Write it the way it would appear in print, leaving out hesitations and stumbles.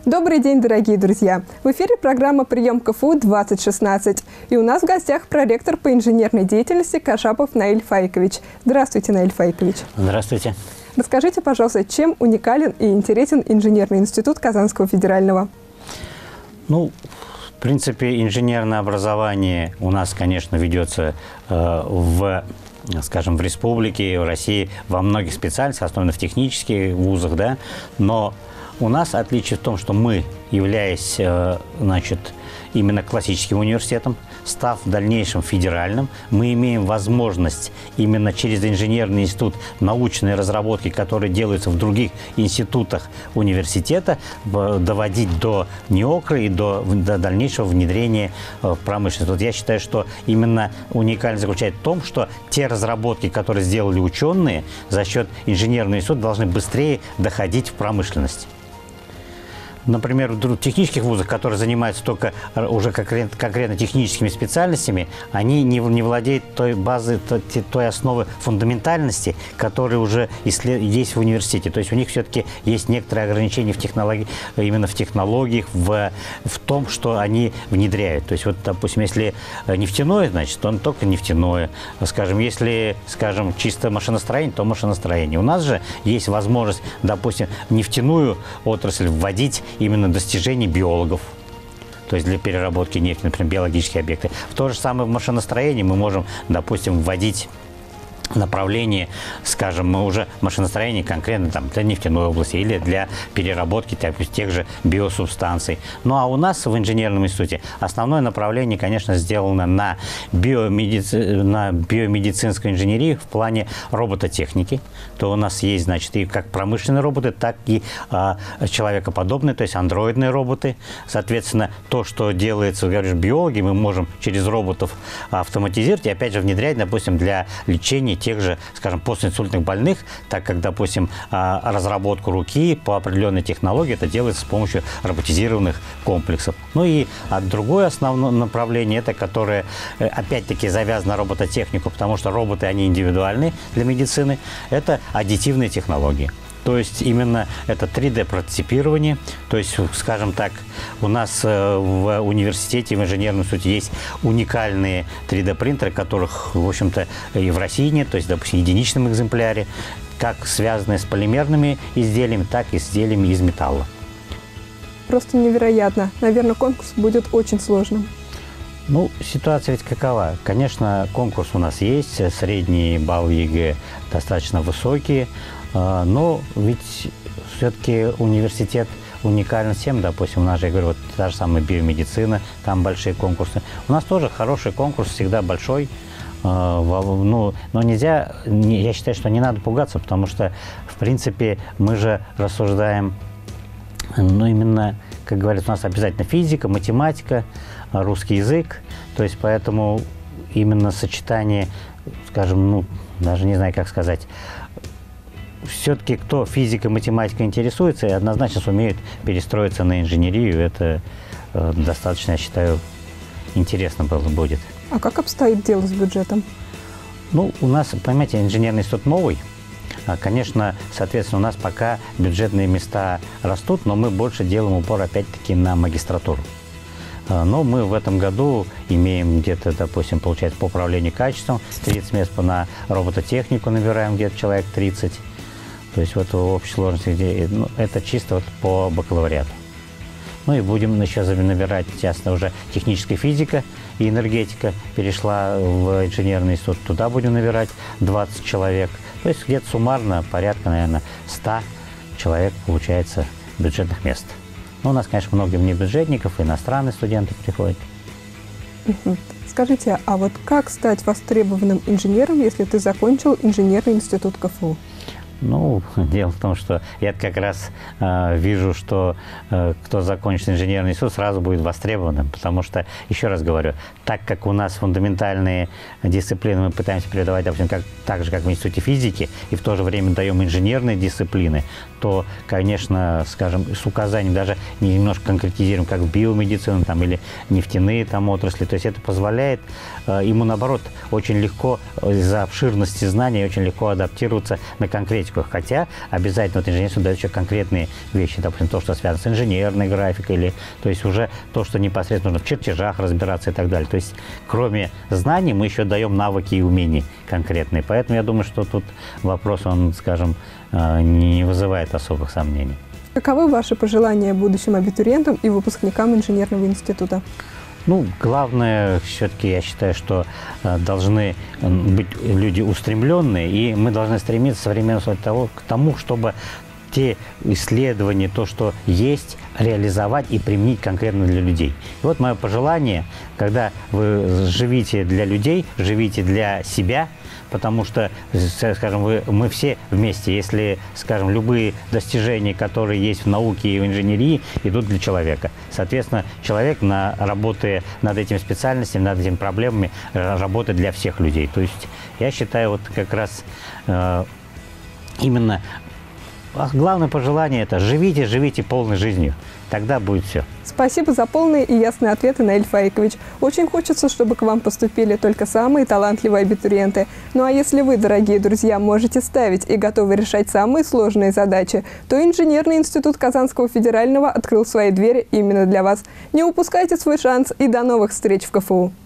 Добрый день, дорогие друзья! В эфире программа «Прием КФУ-2016». И у нас в гостях проректор по инженерной деятельности Кашапов Наиль Фаикович. Здравствуйте, Наиль Фаикович. Здравствуйте. Расскажите, пожалуйста, чем уникален и интересен инженерный институт Казанского федерального? В принципе, инженерное образование у нас, конечно, ведется в республике, в России во многих специальностях, особенно в технических вузах, да, но у нас отличие в том, что мы, являясь, именно классическим университетом, став в дальнейшем федеральным, мы имеем возможность именно через инженерный институт научные разработки, которые делаются в других институтах университета, доводить до НИОКРа и до дальнейшего внедрения в промышленность. Вот я считаю, что именно уникальность заключается в том, что те разработки, которые сделали ученые за счет инженерного института, должны быстрее доходить в промышленность. Например, в технических вузах, которые занимаются только уже конкретно техническими специальностями, они не владеют той базой, той основы фундаментальности, которая уже есть в университете. То есть у них все-таки есть некоторые ограничения в технологии, именно в технологиях, в том, что они внедряют. То есть, вот, допустим, если нефтяное, значит, то он только нефтяное. Если, чисто машиностроение, то машиностроение. У нас же есть возможность, допустим, в нефтяную отрасль вводить именно достижений биологов, то есть для переработки нефти, например, биологические объекты. В то же самое в машиностроении мы можем, допустим, вводить направление, уже машиностроение конкретно для нефтяной области или для переработки тех же биосубстанций. Ну а у нас в инженерном институте основное направление, конечно, сделано на биомедицинскую инженерию в плане робототехники. То у нас есть, и как промышленные роботы, так и человекоподобные, то есть андроидные роботы. Соответственно, то, что делается, биологи, мы можем через роботов автоматизировать и опять же внедрять, допустим, для лечения тех же, постинсультных больных, так как, допустим, разработку руки по определенной технологии это делается с помощью роботизированных комплексов. Ну и другое основное направление, это которое, опять-таки, завязано на робототехнику, потому что роботы, они индивидуальны для медицины, это аддитивные технологии. То есть именно это 3D-прототипирование. То есть, у нас в университете, в инженерном институте есть уникальные 3D-принтеры, которых, в общем-то, и в России нет, то есть, допустим, в единичном экземпляре, как связанные с полимерными изделиями, так и изделиями из металла. Просто невероятно. Наверное, конкурс будет очень сложным. Ситуация ведь какова? Конечно, конкурс у нас есть, средний балл ЕГЭ достаточно высокие, но ведь все-таки университет уникален тем, допустим, у нас же, та же самая биомедицина, там большие конкурсы. У нас тоже хороший конкурс, всегда большой, но нельзя, я считаю, что не надо пугаться, потому что, в принципе, мы же рассуждаем, именно, как говорится, у нас обязательно физика, математика, русский язык, то есть поэтому именно сочетание, даже не знаю, как сказать, все-таки кто физикой, математикой интересуется, однозначно сумеет перестроиться на инженерию. Это достаточно, я считаю, интересно будет. А как обстоит дело с бюджетом? У нас, понимаете, инженерный институт новый. Конечно, соответственно, у нас пока бюджетные места растут, но мы больше делаем упор, опять-таки, на магистратуру. Но мы в этом году имеем где-то, допустим, получается, по управлению качеством 30 мест, на робототехнику набираем где-то человек 30. То есть в общей сложности, это чисто по бакалавриату. И будем еще набирать, ясно, уже техническая физика и энергетика перешла в инженерный институт. Туда будем набирать 20 человек. То есть где-то суммарно порядка, наверное, 100 человек получается бюджетных мест. У нас, конечно, много внебюджетников, иностранные студенты приходят. Скажите, а вот как стать востребованным инженером, если ты закончил инженерный институт КФУ? Дело в том, что я как раз вижу, что кто закончит инженерный институт, сразу будет востребованным, потому что, еще раз говорю, так как у нас фундаментальные дисциплины мы пытаемся передавать, допустим, так же, как в институте физики, и в то же время даем инженерные дисциплины, то, конечно, с указанием даже немножко конкретизируем, как в биомедицину или нефтяные отрасли, то есть это позволяет ему, наоборот, очень легко из-за обширности знаний очень легко адаптироваться на конкретику. инженерскую. Хотя обязательно вот инженерство дает еще конкретные вещи, допустим, то, что связано с инженерной графикой, или, то есть уже то, что непосредственно нужно в чертежах разбираться и так далее. То есть кроме знаний мы еще даем навыки и умения конкретные. Поэтому я думаю, что тут вопрос, он, скажем, не вызывает особых сомнений. Каковы ваши пожелания будущим абитуриентам и выпускникам инженерного института? Ну, главное, все-таки я считаю, что должны быть люди устремленные, и мы должны стремиться современно к тому, чтобы те исследования, то, что есть, реализовать и применить конкретно для людей. И вот мое пожелание, когда вы живите для людей, живите для себя, потому что, скажем, мы все вместе, если, скажем, любые достижения, которые есть в науке и в инженерии, идут для человека. Соответственно, человек, работая над этими специальностями, над этими проблемами, работает для всех людей. То есть я считаю, вот как раз именно главное пожелание – это живите полной жизнью. Тогда будет все. Спасибо за полные и ясные ответы, Наиль Фаикович. Очень хочется, чтобы к вам поступили только самые талантливые абитуриенты. Ну а если вы, дорогие друзья, можете ставить и готовы решать самые сложные задачи, то Инженерный институт Казанского федерального открыл свои двери именно для вас. Не упускайте свой шанс и до новых встреч в КФУ!